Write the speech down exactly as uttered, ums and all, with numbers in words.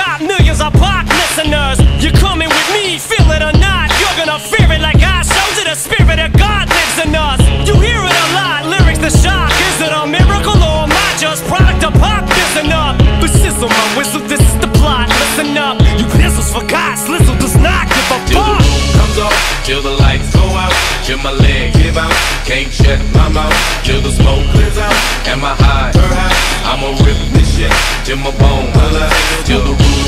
got millions of pop listeners. You're coming with me, feel it or not. You're gonna fear it like I showed you. The spirit of God lives in us. You hear it a lot, lyrics the shock. Is it a miracle or am I just product of pop? Listen up, but sizzle my whistle, this is the plot. Listen up, you pistols for God, Slizzle does not give a Till fuck. the room comes off, till the lights go out, till my leg give out, can't shut my mouth, till the smoke clears out, and my high, I'ma rip this shit till my bone, till the roof